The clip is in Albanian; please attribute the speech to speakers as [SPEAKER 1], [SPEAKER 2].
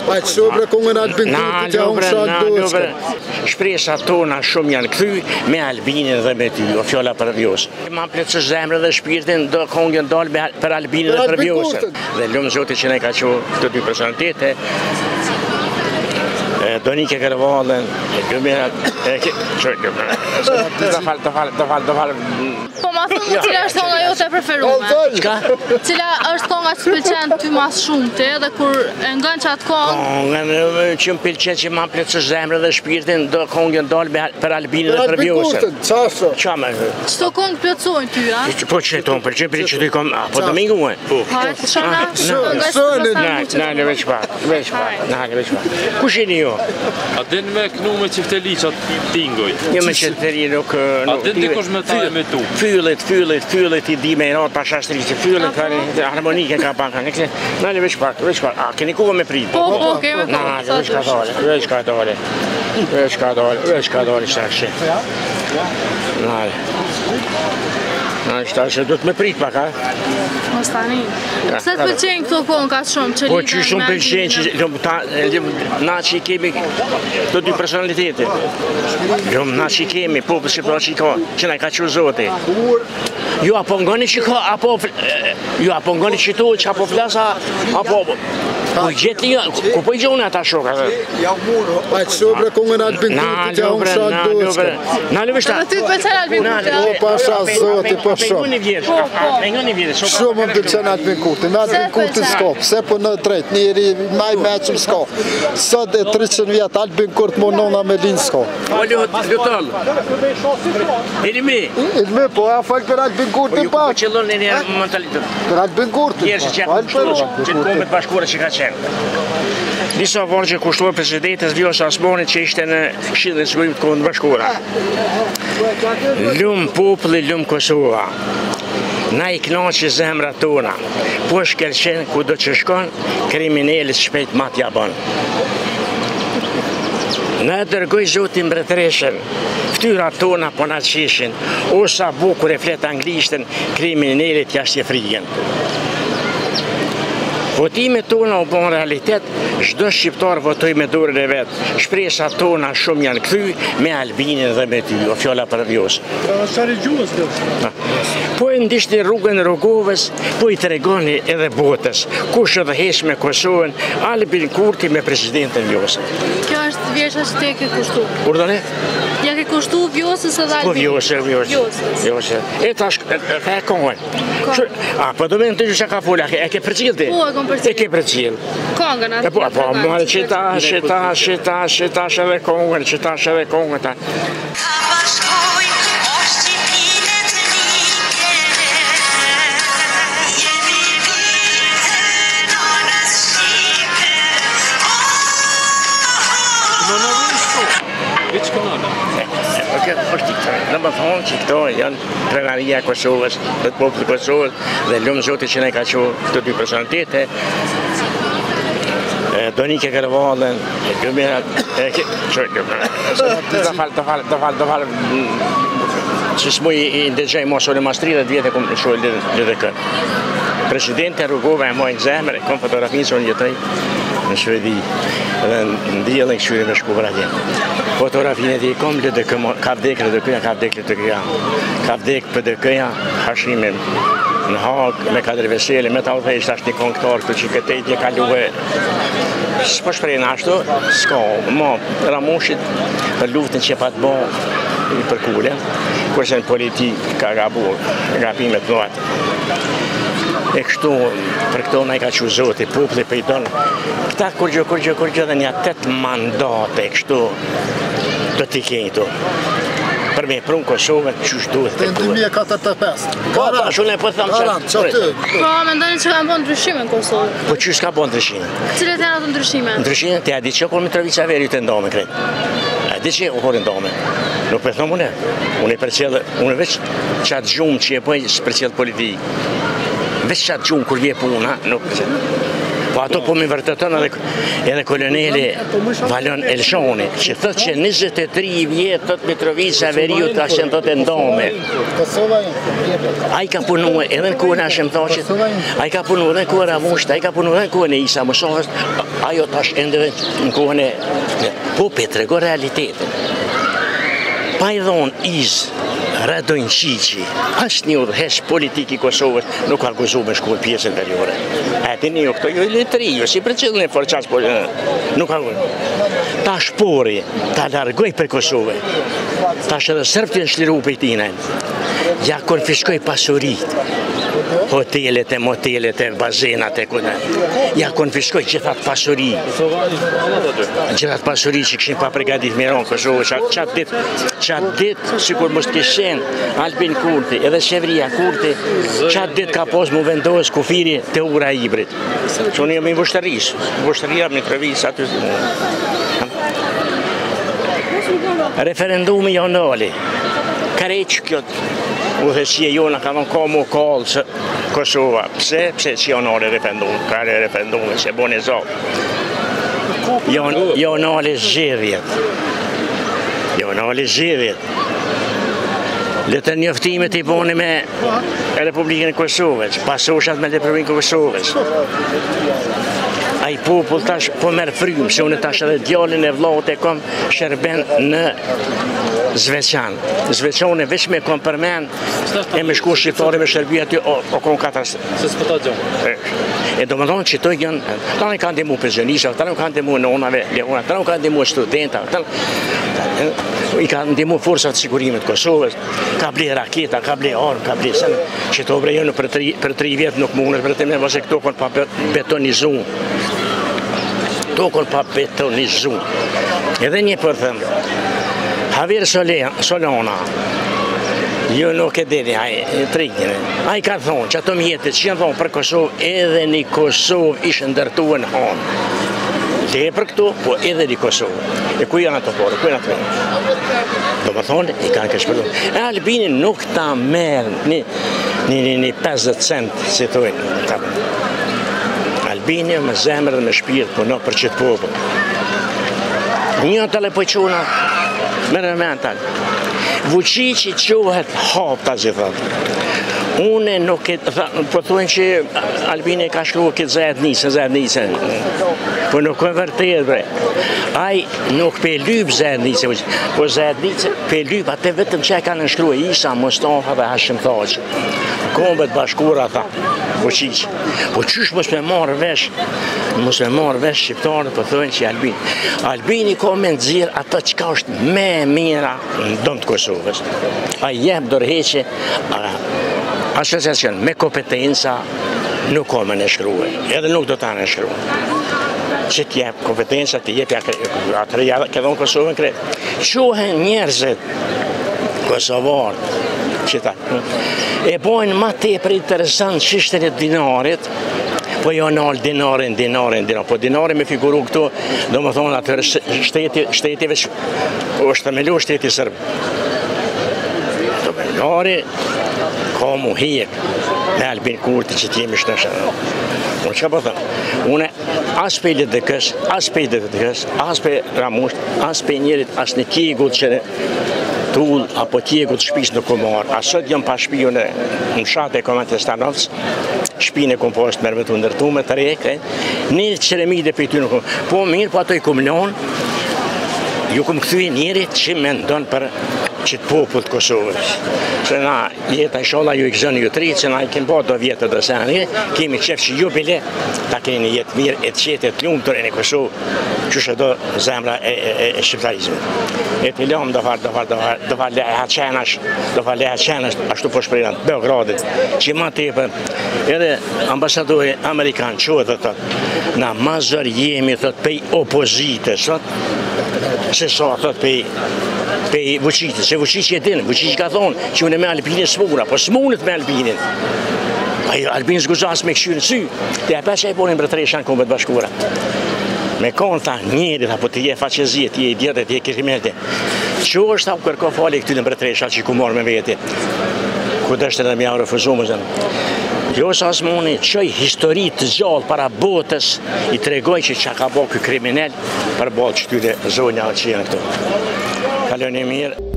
[SPEAKER 1] Aq sobra kongën Albin Kurti t'ja unë shatë doqka.
[SPEAKER 2] Shpresat tona shumë janë kthy me Albinin dhe me ty, o fjalla për vjos. Ma plotësoj zemrën dhe shpirtin do kongën dalë për Albinin dhe për vjosën. Dhe lumë Zotit që ne ka që këto dy personalitete, Donike Kërvallën,
[SPEAKER 3] Po ma thëmë cila është konga jote e preferume?
[SPEAKER 2] Qka?
[SPEAKER 3] Cila është konga që pëlqen ty mas shumëte dhe kur e ngën qatë kongë?
[SPEAKER 2] Kongën që më pëlqen që ma plotësoj zemrën dhe shpirtin do kongën dalë për Albinin dhe për vjosën. Qa me?
[SPEAKER 3] Qëto kongë plotësojnë ty, a?
[SPEAKER 2] Po që to më pëlqen, për që të i kom, po Domingo e?
[SPEAKER 3] Hajtë, shona?
[SPEAKER 2] Nale veç pak. Kush jeni jo?
[SPEAKER 4] A din me knu me qifteli që atë tingoj?
[SPEAKER 2] Jo me qifteli nuk...
[SPEAKER 4] A din dikush me ta e me tu?
[SPEAKER 2] Fyllet i di me i ratë pasha shtëri që fyllet harmonike ka panka. Nale veç pak. A, keni kohë me prit?
[SPEAKER 3] Po, keme kohë.
[SPEAKER 2] Nale, veç ka dole, shtashe. Nale, shtashe, du të me prit pak, a?
[SPEAKER 3] Mos tani. Pse të pëlqenjë këto kongë ka shumë që
[SPEAKER 2] Po që shumë pëlqenjë që na që i kemi të dy personalitete. Na që i kemi, po përse pra që i ka, që na ka që Zoti. Ju apo ngoni që ka, ju apo ngoni që to, që apo flasa, apo... Po gjeti, ku po i gjohën ata shoka?
[SPEAKER 1] Aq sobra kongën Albin Kurti t'ja unë shatë doqka.
[SPEAKER 2] Nale vështa.
[SPEAKER 3] Dhe ty të pëlqen Albin Kurti?
[SPEAKER 1] Po pasha Zoti, po shumë.
[SPEAKER 2] Pengoni vjetë.
[SPEAKER 1] Shumë më pëlqen Albin Kurti. Me Albin Kurti s'ka, pse po në drejt, njeri maj meqëm s'ka. Sot e 300 vjetë Albin Kurti më nona me linë s'ka.
[SPEAKER 2] Po lutëll. Ilmi,
[SPEAKER 1] po a falë për Albin Kurti
[SPEAKER 2] po
[SPEAKER 1] pak.
[SPEAKER 2] qëllon e një mentalitet.
[SPEAKER 1] Për Albin Kurti.
[SPEAKER 2] Njerë që që të komet bashkore që ka qenë. Disa vonë që kushtuar presidentës Vjosa Osmani që ishte në Këshillin e Sigurimit të Kombëve Bashkuara. Lumë populli, lumë Kosova. Na i knaqë zemrat tona. Po shkelqen ku do që shkon, kriminalit shpejt matja bën. Na dërgoj Zotin mbretëreshen, ftyrat tona po na qishin, osa bukur e flet anglishtën, kriminalit jashtë e frigën. Votimet tona u bon realitet, çdo shqiptar votoj me dorën e vet. Shpresat tona shumë janë kthy me Albinin dhe me ty, o fjalla për vjos. Po e ndishti rrugën e Rogovës, po i tregoni edhe botës, kush edhe heq me Kosovën, Albin Kurti me presidentën Vjosë.
[SPEAKER 3] Kjo është vjesha që te ke kushtu.
[SPEAKER 2] Urdone?
[SPEAKER 3] Ja ke kushtu Vjosës edhe
[SPEAKER 2] Po
[SPEAKER 3] Albin?
[SPEAKER 2] Vjosë. E tash, e kongën. A, po do me në të që ka fola, e ke përcil ti?
[SPEAKER 3] Po, e kom përcil.
[SPEAKER 2] E ke përcil.
[SPEAKER 3] Kongën atë.
[SPEAKER 2] Po, mërë qitash edhe kongën, qitash edhe kongën ta. Në më thonë që këto janë krenaria e Kosovës, dhe të popullit Kosovës, dhe lumë Zotit që ne ka që këto dy personalitete, Donike Kërvallën, të falë, që s'mu i ndëgjaj mos ole mastri dhe vjetë e kom shullë dhe kënë. Presidente Rugova e mojnë zemër, e kom fotografinë që unë jetoj në Shvedi, dhe në djelën këshyri me shku për atje. Fotografinë e ti kom lëdë këmë, ka vdek lëdë këja, ka vdek lëdë këja. Ka vdek për dë këja, hashime në Hagë, me Kadri Veseli, me ta u thejsh ashtë një konktar këtë që këtë e tje kaluhe. S'po shprejnë ashtu, s'ka, ma Ramushit për luftën që pa të bo i përkule, kërse në politikë ka gabimet nëvatë. E kështu, për këto na i ka që Zoti, populli për i donë. Këta kur gjë dhe një 8 mandate, kështu, do t'i kejnë tu. Për me prunë Kosovën, qësh duhet të
[SPEAKER 1] kuve. Të 2045.
[SPEAKER 2] Ka, shumë e po thëmë që...
[SPEAKER 3] Po, me ndoni që ka bon ndryshime në Kosovë.
[SPEAKER 2] Po qësh ka bon ndryshime?
[SPEAKER 3] Cilet janë ato ndryshime?
[SPEAKER 2] Ndryshime, te a di që kur Mitrovica veri ju të ndome, kretë. A di që u horë ndome. Nuk për thëmë une për qëllë, une veç qatë gjumë që e pojë për qëllë politikë. Veç qatë gjumë kur vje puna, nuk për qëllë. Po ato po me vërtetën edhe koloneli Valon Elshoni, që thëtë që 23 vjetë thëtë Mitrovica Veriu të ashtë në thëtë ndome. A i ka punu edhe në kohën ashtë më thoqët, a i ka punu edhe në kohën Ramusht, a i ka punu edhe në kohën e Isa Mosovës, ajo tash ende në kohën e po trego realitetin. Pa I dhonë izë Radojnë Qiqi, asë një udhëheq politik I Kosovës nuk ka guzu me shku në pjesën veriore. E dini ju këto, ju letri, ju si për qëllën e forqas, nuk ka guzu. Ta shpori, ta largoj për Kosovë, ta shërë sërpti në shliru për tine, ja konfiskoj pasurit, hotelet e motelet e bazenat e kuna. Ja konfiskoj gjithat pasuri. Gjithat pasuri që këshin pa pregadit miron Kosovë. Qatë dit, si kur mështë kishen Albin Kurti, edhe Shevria Kurti, qatë dit ka pos mu vendos kufiri të ura Ibrit. Që unë jam I vështëris. Vështëria më në krevis aty. Referendumi jonali. Kareq kjot. Udhëheqësia jona ka dhënë ka mu kallë që Kosova. Pse që jonale referendum, kare referendumi, që bone zotë. Jonale zgjedhjet. Jonale zgjedhjet. Letër njoftimet I bone me Republikën e Kosovës, pasoshat me Republikën e Kosovës. A I popull tash po merë frymë, se unë tash edhe djallin e vllaut e kom shërben në Zveçan. Zveçan e veç me kom përmen, e me shku shqiptari me shërbi aty, o kom katras.
[SPEAKER 4] Se s'pëta gjonë.
[SPEAKER 2] E do më thonë që të janë, ta në kanë dimu pensionisha, ta në kanë dimu nonave, leona, ta në kanë dimu studenta, I kanë dimu forsat sigurimit Kosovës, ka ble raketa, ka ble armë, ka ble sënë, që të obrejënë për 3 vjetë nuk mundër, për të me vëse këto konë pa betonizu. To konë pa betonizu. Edhe një për thëmë, Javier Solana, ju nuk e dini, a I ka thonë që ato mjetët që janë thonë për Kosovë, edhe një Kosovë ishë ndërtuë në hanë. Le për këtu, po edhe një Kosovë. E ku janë ato porë, ku janë ato porë? Do më thonë, I kanë këshpërdu. E Albini nuk ta merë një 50 cent, si tojnë. Albini me zemrë dhe me shpirt, po në për qëtë popull. Një të le pojquna, me mental. Vučići quhet hapta, si thotë. Une nuk e, po thonë që Albini ka shkruar këtë zednisën. Po nuk e vërtet, bre. Ai nuk pe lyp zednisën, po zednisën pe lyp atë vetëm që e kanë shkruar Isa, Mustafa dhe Hashim Thaçi. Kombet bashkuara tha, Vučići. Po qysh mos me marrë vesh shqiptarët, po thonë që Albini ka me nxirr ato çka është më e mira në dom të Kosovës. Ai jep dorëheqje asociacion me kompetenca nuk ka më në shkruaj, edhe nuk do ta në shkruaj. Që t'jep kompetenca, t'jep atëre ka dhonë Kosovën kretë. Qohen njerëzit kosovarë, që ta e bojnë ma tepër interesant çështën e dinarit, po jo nalë dinarin, po dinari me figuru këtu, do më thonë atër shteti veç, është të melu shteti sërbë. Dinari ka mu hek me Albin Kurti që t'jemi shtëshë. Unë që po thëmë, une as pe LDK-s, as pe DDK-s, as pe Ramusht, as pe njerit, as në kjegut që tull apo tjegut shpis në komar. Asët jam pa shpiju në mshat e komandë të Stanovës, shpine kom post mërë me të ndërtu me të reke, një qëremide për ty në kom. Po mirë, po ato I kom lonë, ju kom këthuj njerit që me ndonë për qëtë popull të Kosovës. Se na jeta I shola ju I këzën ju tri, që na I kemë bërë do vjetë të dësani, kemi qef që ju bile, ta keni jetë mirë, e të qetë e të lumë tërë në Kosovë, që shë do zemra e shqiptarizme. E të lumë do farë leha qenash, ashtu po shprejnë Beogradit, që ma tepër, edhe ambasadori Amerikan që dhe tëtë, na mazër jemi tëtë pej opozitës, se sa tëtë pej Vučići, se Vučići e dinë, Vučići ka thonë që unë me Albinin smuna, po smunët me Albinin. Albin zguzas me këshyrë në sy, të e që e ponin mbretëreshan kombet bashkura. Me konë tha njerit, apo të je faqezije, të je I djetet, të je kriminalite. Që është ta u kërko fali këty në mbretëresha që ku marrë me veti? Ku dështë edhe mja refuzumë zënë. Jo sa smuni, qoj histori të gjallë para botës, I tregoj që ka bo kë kriminal për bo që tyre zonja që jenë këtu. Kaloni mirë.